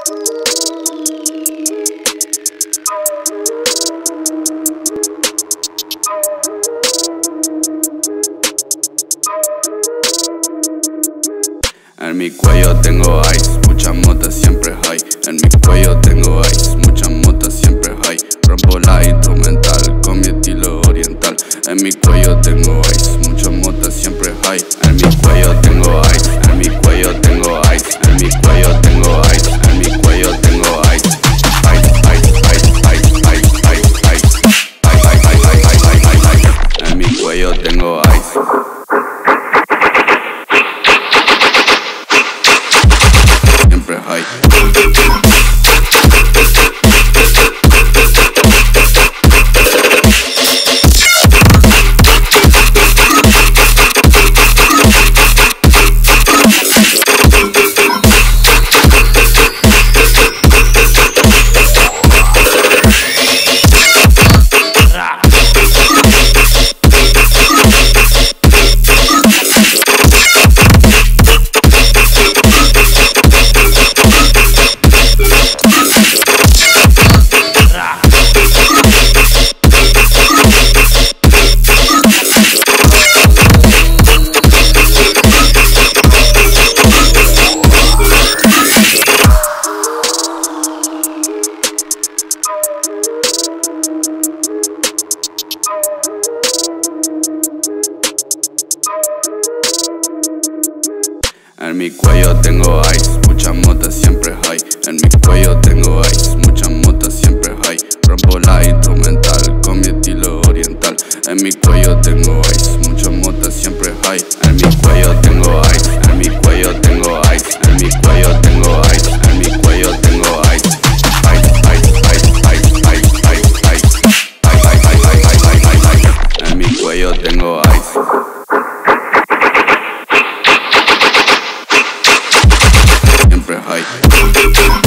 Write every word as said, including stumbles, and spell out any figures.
En mi cuello tengo ice, mucha mota siempre high. En mi cuello tengo ice, mucha mota siempre high. Rompo la instrumental con mi estilo oriental. En mi cuello tengo ice, mucha mota siempre high. En mi cuello tengo ice, en mi cuello tengo ice. En mi cuello tengo ice, en mi cuello tengo ice. Ice, ice, ice, ice, ice, ice, ice. Ice, ice, ice, ice, ice, ice, ice. En mi cuello tengo ice. Siempre high. En mi cuello tengo ice, mucha mota siempre high. En mi cuello tengo ice, mucha mota siempre high. Rompo la instrumental con mi estilo oriental. En mi cuello tengo ice, mucha mota siempre high. En mi cuello tengo ice, en mi cuello tengo ice. En mi cuello tengo ice, en mi cuello tengo ice. Ice, ice, ice, ice, ice, ice, ice. Ice, ice, ice, ice, ice, ice, ice. En mi cuello tengo ice. Siempre high.